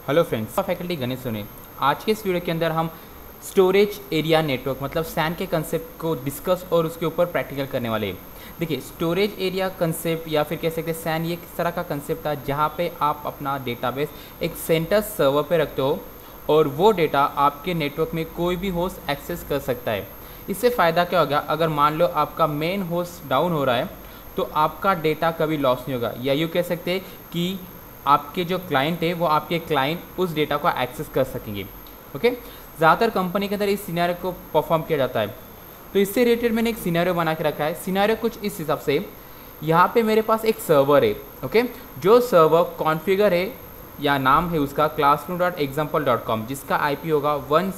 Hello friends, faculty Ganesh सोने। आज के इस वीडियो के अंदर हम स्टोरेज एरिया नेटवर्क मतलब सैन के कंसेप्ट को डिस्कस और उसके ऊपर प्रैक्टिकल करने वाले हैं। देखिए, स्टोरेज एरिया कंसेप्ट या फिर कह सकते हैं सैन, ये किस तरह का कंसेप्ट था जहाँ पे आप अपना डेटाबेस एक सेंटर सर्वर पे रखते हो और वो डेटा आपके नेटवर्क में कोई भी होस्ट एक्सेस कर सकता है। इससे फ़ायदा क्या होगा, अगर मान लो आपका मेन होस्ट डाउन हो रहा है तो आपका डेटा कभी लॉस नहीं होगा, या यूँ कह सकते हैं कि आपके जो क्लाइंट है वो आपके क्लाइंट उस डेटा को एक्सेस कर सकेंगे। ओके, ज़्यादातर कंपनी के अंदर इस सिनेरियो को परफॉर्म किया जाता है। तो इससे रिलेटेड मैंने एक सिनेरियो बना के रखा है। सिनेरियो कुछ इस हिसाब से, यहाँ पे मेरे पास एक सर्वर है। ओके, जो सर्वर कॉन्फ़िगर है या नाम है उसका classroom.example.com, जिसका IP होगा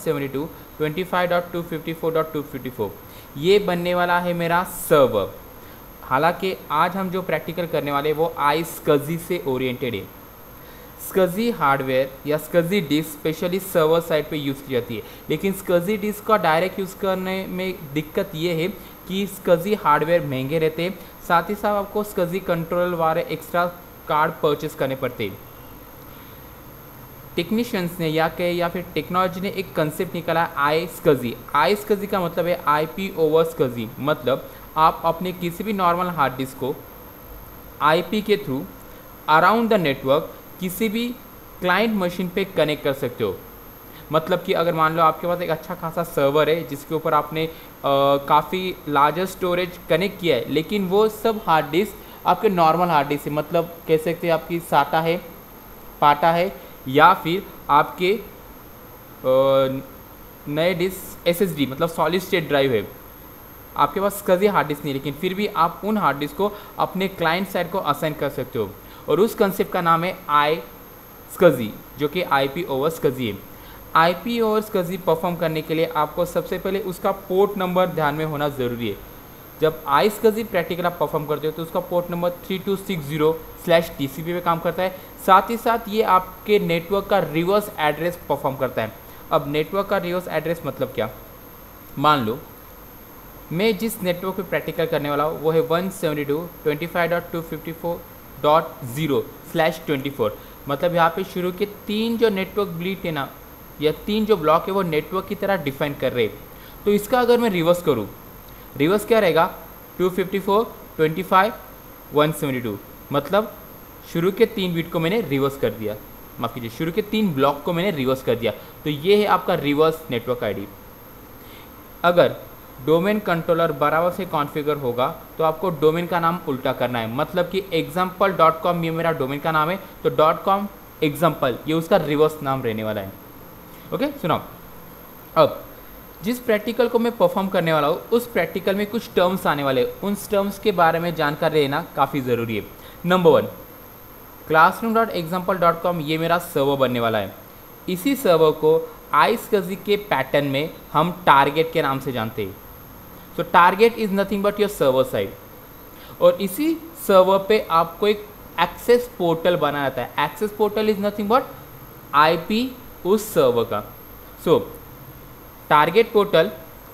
172.25.254.254। ये बनने वाला है मेरा सर्वर। हालांकि आज हम जो प्रैक्टिकल करने वाले हैं वो SCSI से ओरिएंटेड है। SCSI हार्डवेयर या SCSI disk specially server side पे यूज़ की जाती है, लेकिन SCSI डिस्क का डायरेक्ट यूज़ करने में दिक्कत ये है कि SCSI हार्डवेयर महंगे रहते हैं, साथ ही साथ आपको SCSI कंट्रोल वाले एक्स्ट्रा कार्ड परचेस करने पड़ते हैं। टेक्नीशियंस ने या फिर टेक्नोलॉजी ने एक कंसेप्ट निकाला SCSI। SCSI का मतलब है IP ओवर SCSI, मतलब आप अपने किसी भी नॉर्मल हार्ड डिस्क को IP के थ्रू अराउंड द नेटवर्क किसी भी क्लाइंट मशीन पे कनेक्ट कर सकते हो। मतलब कि अगर मान लो आपके पास एक अच्छा खासा सर्वर है जिसके ऊपर आपने काफ़ी लार्जर स्टोरेज कनेक्ट किया है, लेकिन वो सब हार्ड डिस्क आपके नॉर्मल हार्ड डिस्क है, मतलब कह सकते हैं आपकी साटा है, पाटा है, या फिर आपके नए डिस्क SSD मतलब सॉलिड स्टेट ड्राइव है। आपके पास SCSI हार्ड डिस्क नहीं, लेकिन फिर भी आप उन हार्ड डिस्क को अपने क्लाइंट साइड को असाइन कर सकते हो, और उस कंसेप्ट का नाम है SCSI, जो कि IP ओवर SCSI है। IP ओवर SCSI परफॉर्म करने के लिए आपको सबसे पहले उसका पोर्ट नंबर ध्यान में होना ज़रूरी है। जब SCSI प्रैक्टिकल आप परफॉर्म करते हो तो उसका पोर्ट नंबर 3260/TCP पे काम करता है। साथ ही साथ ये आपके नेटवर्क का रिवर्स एड्रेस परफॉर्म करता है। अब नेटवर्क का रिवर्स एड्रेस मतलब क्या, मान लो मैं जिस नेटवर्क पे प्रैक्टिकल करने वाला हूँ वो है 172.25.254.0/24। मतलब यहाँ पे शुरू के 3 जो नेटवर्क ब्लॉक है ना, या 3 जो ब्लॉक है वो नेटवर्क की तरह डिफाइन कर रहे हैं। तो इसका अगर मैं रिवर्स करूँ, रिवर्स क्या रहेगा, 254.25.172, मतलब शुरू के 3 बिट को मैंने रिवर्स कर दिया, माफ़ कीजिए शुरू के 3 ब्लॉक को मैंने रिवर्स कर दिया। तो ये है आपका रिवर्स नेटवर्क ID। अगर डोमेन कंट्रोलर बराबर से कॉन्फ़िगर होगा तो आपको डोमेन का नाम उल्टा करना है, मतलब कि example.com ये मेरा डोमेन का नाम है, तो .com example ये उसका रिवर्स नाम रहने वाला है। ओके, सुनाओ। अब जिस प्रैक्टिकल को मैं परफॉर्म करने वाला हूँ उस प्रैक्टिकल में कुछ टर्म्स आने वाले हैं, उन टर्म्स के बारे में जानकारी लेना काफ़ी ज़रूरी है। नंबर 1, classroom.example.com ये मेरा सर्वर बनने वाला है। इसी सर्वर को SCSI के पैटर्न में हम टारगेट के नाम से जानते हैं। So target is nothing but your server side, और इसी सर्वर पे आपको एक एक्सेस पोर्टल बनाया जाता है। Access portal is nothing but IP उस सर्वर का। सो टारगेट पोर्टल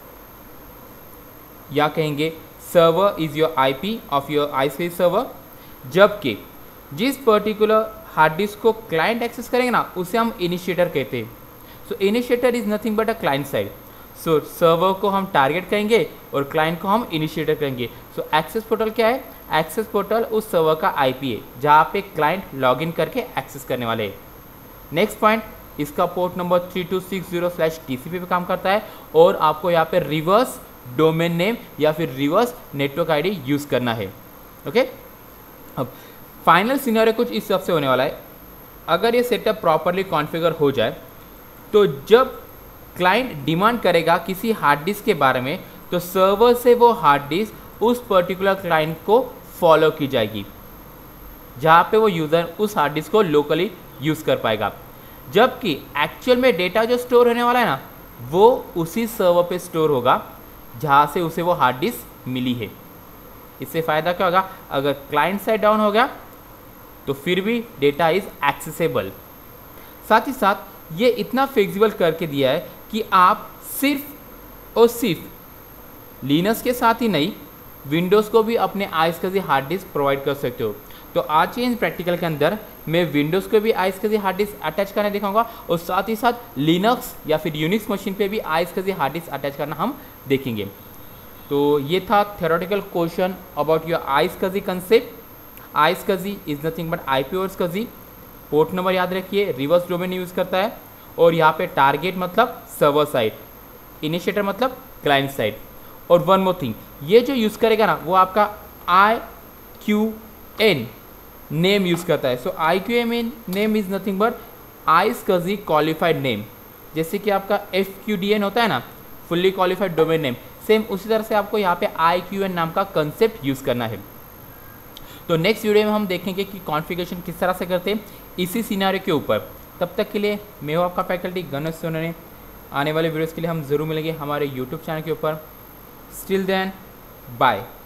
या कहेंगे server is your IP of your SCSI server, जबकि जिस पर्टिकुलर हार्ड डिस्क को क्लाइंट एक्सेस करेंगे ना उसे हम इनिशिएटर कहते हैं। So initiator is nothing but a client side. So server को हम टारगेट कहेंगे और क्लाइंट को हम इनिशिएटर कहेंगे। सो एक्सेस पोर्टल क्या है, एक्सेस पोर्टल उस सर्वर का IP है जहाँ पे क्लाइंट लॉगिन करके एक्सेस करने वाले हैं। नेक्स्ट पॉइंट, इसका पोर्ट नंबर 3260/TCP पे काम करता है, और आपको यहाँ पे रिवर्स डोमेन नेम या फिर रिवर्स नेटवर्क ID यूज़ करना है। ओके, अब फाइनल सिनेरियो कुछ इस हिसाब से होने वाला है। अगर ये सेटअप प्रॉपरली कॉन्फ़िगर हो जाए तो जब क्लाइंट डिमांड करेगा किसी हार्ड डिस्क के बारे में तो सर्वर से वो हार्ड डिस्क उस पर्टिकुलर क्लाइंट को फॉलो की जाएगी, जहाँ पे वो यूज़र उस हार्ड डिस्क को लोकली यूज़ कर पाएगा। जबकि एक्चुअल में डेटा जो स्टोर होने वाला है ना वो उसी सर्वर पे स्टोर होगा जहाँ से उसे वो हार्ड डिस्क मिली है। इससे फ़ायदा क्या होगा, अगर क्लाइंट साइड डाउन हो गया तो फिर भी डेटा इज़ एक्सेसिबल। साथ ही साथ ये इतना फ्लेक्सिबल करके दिया है कि आप सिर्फ और सिर्फ लिनक्स के साथ ही नहीं, विंडोज़ को भी अपने SCSI हार्ड डिस्क प्रोवाइड कर सकते हो। तो आज के इन प्रैक्टिकल के अंदर मैं विंडोज़ को भी iSCSI हार्ड डिस्क अटैच करना दिखाऊंगा और साथ ही साथ लिनक्स या फिर यूनिक्स मशीन पे भी iSCSI हार्ड डिस्क अटैच करना हम देखेंगे। तो ये था theoretical question about your iSCSI concept. iSCSI is nothing but IP over SCSI। Port number याद रखिए, रिवर्स डोमेन यूज़ करता है, और यहाँ पे टारगेट मतलब सर्वर साइड, इनिशिएटर मतलब क्लाइंट साइड। और वन मोर थिंग, ये जो यूज़ करेगा ना वो आपका IQN नेम यूज़ करता है। So IQN name is nothing but iSCSI qualified name. जैसे कि आपका FQDN होता है ना, fully qualified domain name, same उसी तरह से आपको यहाँ पे IQN नाम का कंसेप्ट यूज़ करना है। तो नेक्स्ट वीडियो में हम देखेंगे कि कॉन्फ़िगरेशन किस तरह से करते हैं इसी सिनेरियो के ऊपर। तब तक के लिए मैं हूँ आपका फैकल्टी गणेश सोनने। आने वाले वीडियोज़ के लिए हम ज़रूर मिलेंगे हमारे यूट्यूब चैनल के ऊपर। Still then bye.